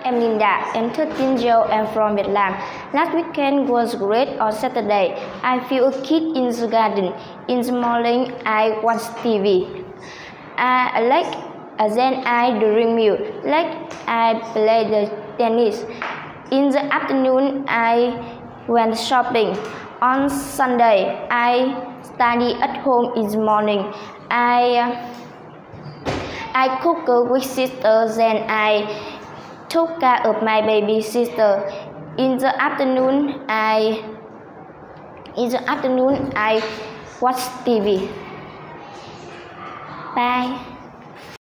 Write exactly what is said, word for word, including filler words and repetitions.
am Linda. I'm thirteen years old and from Vietnam. Last weekend was great. On Saturday, I feel a kid in the garden. In the morning, I watch T V. I like then I drink milk. Like I play the tennis. In the afternoon, I went shopping. On Sunday, I study at home in the morning. I uh, I cook with sister, then I took care of my baby sister. In the afternoon, I in the afternoon I watch T V. Bye.